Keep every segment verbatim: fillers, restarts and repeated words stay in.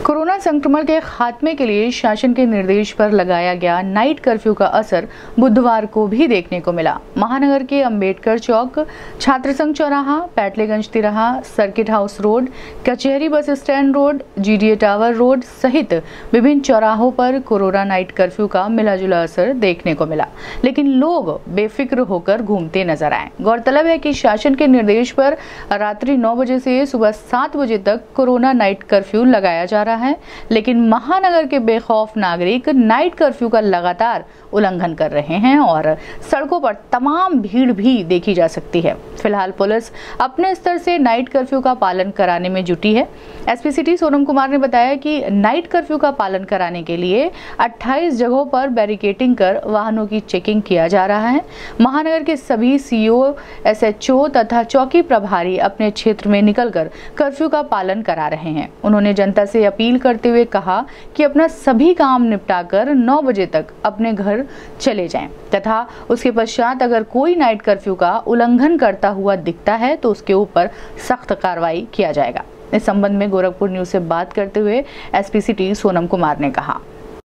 Corona संक्रमण के खात्मे के लिए शासन के निर्देश पर लगाया गया नाइट कर्फ्यू का असर बुधवार को भी देखने को मिला। महानगर के अंबेडकर चौक, छात्र संघ चौराहा, पैटलेगंज तिराहा, सर्किट हाउस रोड, कचहरी bus stand road, GDA tower road सहित विभिन्न चौराहों पर कोरोना नाइट कर्फ्यू का मिलाजुला असर देखने को मिला, लेकिन लोग बेफिक्र होकर घूमते नजर आए। गौरतलब है कि शासन के निर्देश पर रात्रि नौ बजे से सुबह सात बजे तक कोरोना नाइट कर्फ्यू लगाया जा रहा है, लेकिन महानगर के बेखौफ नागरिक नाइट कर्फ्यू का लगातार उल्लंघन कर रहे हैं और सड़कों पर तमाम भीड़ भी देखी जा सकती है। फिलहाल पुलिस अपने स्तर से नाइट कर्फ्यू का पालन कराने में जुटी है। एसपी सिटी सोनम कुमार ने बताया कि नाइट कर्फ्यू का पालन कराने के लिए अट्ठाईस जगहों पर बैरिकेडिंग कर वाहनों की चेकिंग किया जा रहा है। महानगर के सभी सीओ, एसएचओ तथा चौकी प्रभारी अपने क्षेत्र में निकलकर कर्फ्यू का पालन करा रहे हैं। उन्होंने जनता से अपील करते हुए कहा कि अपना सभी काम निपटाकर नौ बजे तक अपने घर चले जाएं तथा उसके पश्चात अगर कोई नाइट कर्फ्यू का उल्लंघन करता हुआ दिखता है तो उसके ऊपर सख्त कार्रवाई किया जाएगा। इस संबंध में गोरखपुर न्यूज से बात करते हुए एसपी सिटी सोनम कुमार ने कहा,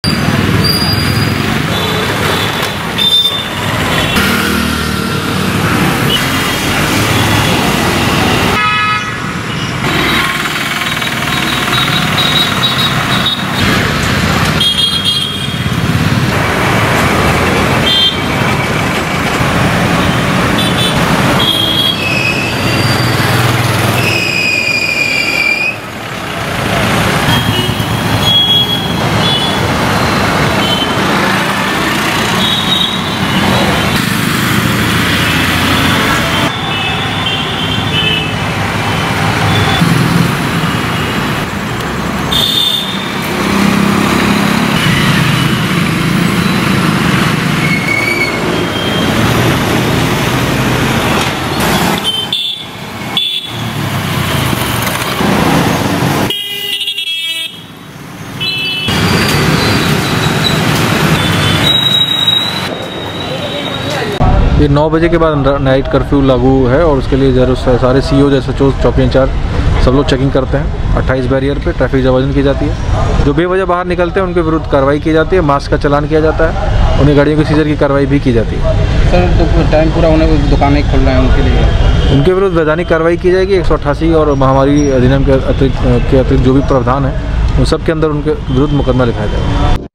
ये नौ बजे के बाद नाइट कर्फ्यू लागू है और उसके लिए जरूर सारे सीईओ जैसे चौकी इंचार्ज सब लोग चेकिंग करते हैं। अट्ठाईस बैरियर पे ट्रैफिक जबरन की जाती है। जो बेवजह बाहर निकलते हैं उनके विरुद्ध कार्रवाई की जाती है, मास्क का चालान किया जाता है, उन्हें गाड़ियों की सीजर की कार्रवाई भी की जाती है। सर तो टाइम पूरा होने को दुकानें खोल रहे हैं, उनके लिए उनके विरुद्ध वैधानिक कार्रवाई की जाएगी। एक सौ अट्ठासी और महामारी अधिनियम के अतिरिक्त के अतिरिक्त जो भी प्रावधान है उन सब के अंदर उनके विरुद्ध मुकदमा लिखाया जाएगा।